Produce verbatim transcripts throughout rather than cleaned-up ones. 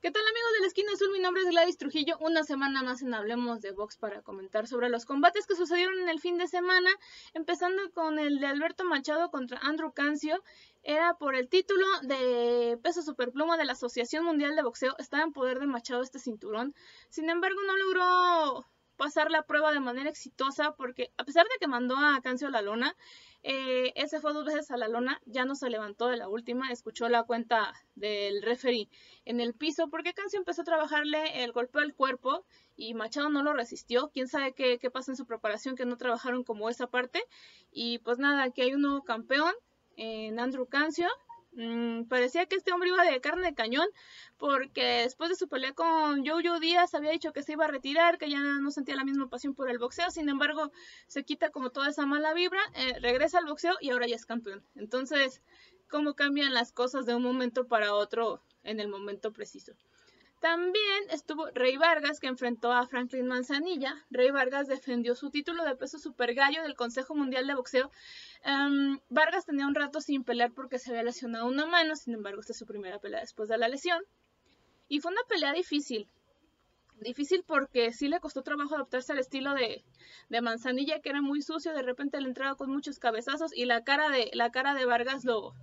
¿Qué tal, amigos de la esquina azul? Mi nombre es Gladys Trujillo. Una semana más en Hablemos de Box para comentar sobre los combates que sucedieron en el fin de semana, empezando con el de Alberto Machado contra Andrew Cancio. Era por el título de peso superpluma de la Asociación Mundial de Boxeo. Estaba en poder de Machado este cinturón. Sin embargo, no logró pasar la prueba de manera exitosa porque, a pesar de que mandó a Cancio a la lona, eh, ese fue dos veces a la lona, ya no se levantó de la última, escuchó la cuenta del referee en el piso porque Cancio empezó a trabajarle el golpe al cuerpo y Machado no lo resistió. Quién sabe qué, qué pasó en su preparación, que no trabajaron como esa parte. Y pues nada, aquí hay un nuevo campeón en Andrew Cancio. Mm, parecía que este hombre iba de carne de cañón porque después de su pelea con Jojo Díaz había dicho que se iba a retirar, que ya no sentía la misma pasión por el boxeo. Sin embargo, se quita como toda esa mala vibra, eh, regresa al boxeo y ahora ya es campeón. Entonces, cómo cambian las cosas de un momento para otro en el momento preciso. También estuvo Rey Vargas, que enfrentó a Franklin Manzanilla. Rey Vargas defendió su título de peso super gallo del Consejo Mundial de Boxeo. Um, Vargas tenía un rato sin pelear porque se había lesionado una mano. Sin embargo, esta es su primera pelea después de la lesión. Y fue una pelea difícil. Difícil porque sí le costó trabajo adaptarse al estilo de, de Manzanilla, que era muy sucio. De repente le entraba con muchos cabezazos y la cara de, la cara de Vargas lo...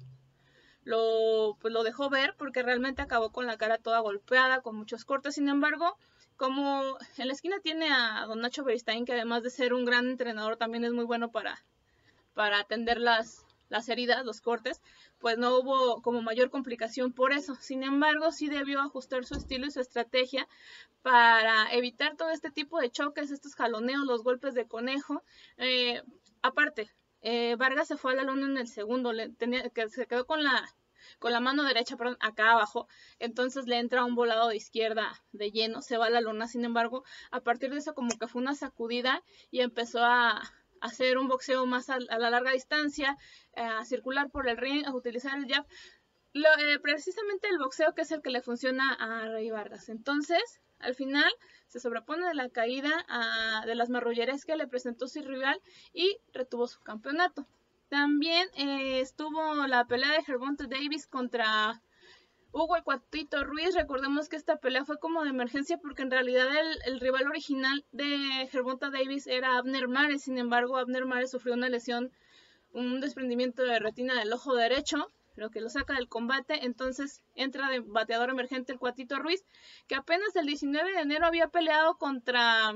Lo, pues lo dejó ver porque realmente acabó con la cara toda golpeada, con muchos cortes. Sin embargo, como en la esquina tiene a don Nacho Beristain, que además de ser un gran entrenador, también es muy bueno para, para atender las, las heridas, los cortes, pues no hubo como mayor complicación por eso. Sin embargo, sí debió ajustar su estilo y su estrategia para evitar todo este tipo de choques, estos jaloneos, los golpes de conejo. Eh, aparte, eh, Vargas se fue a la lona en el segundo, le tenía, que se quedó con la con la mano derecha, perdón, acá abajo, entonces le entra un volado de izquierda de lleno, se va a la lona. Sin embargo, a partir de eso como que fue una sacudida y empezó a hacer un boxeo más a, a la larga distancia, eh, a circular por el ring, a utilizar el jab, Lo, eh, precisamente el boxeo que es el que le funciona a Rey Vargas. Entonces, al final, se sobrepone de la caída a, de las marrullerías que le presentó su rival y retuvo su campeonato. También eh, estuvo la pelea de Gervonta Davis contra Hugo el Cuatito Ruiz. Recordemos que esta pelea fue como de emergencia porque en realidad el, el rival original de Gervonta Davis era Abner Mares. Sin embargo, Abner Mares sufrió una lesión, un desprendimiento de retina del ojo derecho, lo que lo saca del combate. Entonces entra de bateador emergente el Cuatito Ruiz, que apenas el diecinueve de enero había peleado contra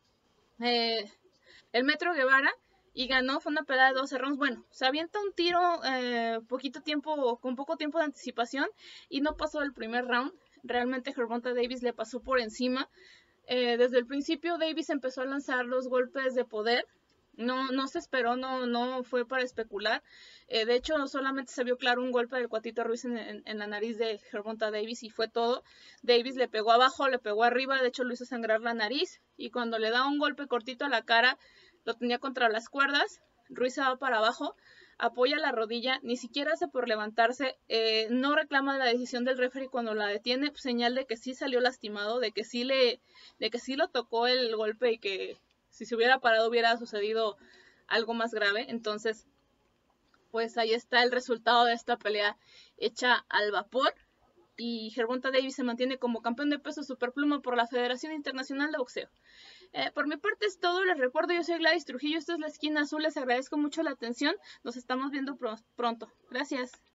eh, el Metro Guevara y ganó. Fue una pelea de doce rounds. Bueno, se avienta un tiro eh, poquito tiempo, con poco tiempo de anticipación y no pasó el primer round. Realmente Gervonta Davis le pasó por encima. Eh, desde el principio Davis empezó a lanzar los golpes de poder. No, no se esperó, no, no fue para especular. Eh, de hecho, solamente se vio claro un golpe del Cuatito Ruiz en, en, en la nariz de Gervonta Davis y fue todo. Davis le pegó abajo, le pegó arriba, de hecho lo hizo sangrar la nariz. Y cuando le da un golpe cortito a la cara, lo tenía contra las cuerdas. Ruiz se va para abajo, apoya la rodilla, ni siquiera hace por levantarse, eh, no reclama la decisión del referee cuando la detiene, pues, señal de que sí salió lastimado, de que sí le, de que sí lo tocó el golpe y que si se hubiera parado hubiera sucedido algo más grave. Entonces, pues ahí está el resultado de esta pelea hecha al vapor. Y Gervonta Davis se mantiene como campeón de peso superpluma por la Federación Internacional de Boxeo. Eh, por mi parte es todo. Les recuerdo, yo soy Gladys Trujillo, esto es La Esquina Azul. Les agradezco mucho la atención. Nos estamos viendo pronto. Gracias.